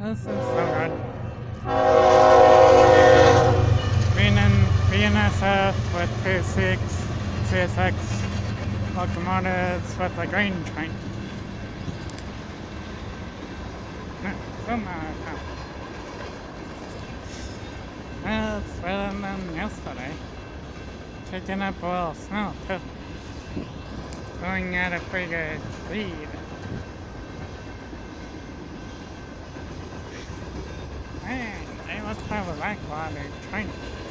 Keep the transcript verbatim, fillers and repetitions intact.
This is so good. Being in B N S F with two six C S X locomotives with a grain train. No, somehow, no. Well, it's better than yesterday. Picking up a little snow too. Going at a pretty good speed. Hey, hey, let's have a backwater train.